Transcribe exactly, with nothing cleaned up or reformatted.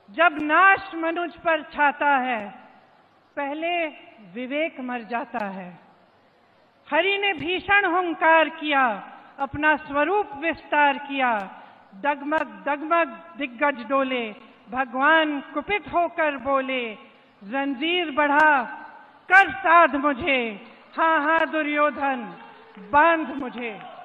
जब नाश मनुज पर छाता है, पहले विवेक मर जाता है। हरि ने भीषण हुंकार किया, अपना स्वरूप विस्तार किया। डगमग डगमग दिग्गज डोले, भगवान कुपित होकर बोले, जंजीर बढ़ा कर साध मुझे, हाँ हाँ दुर्योधन बांध मुझे।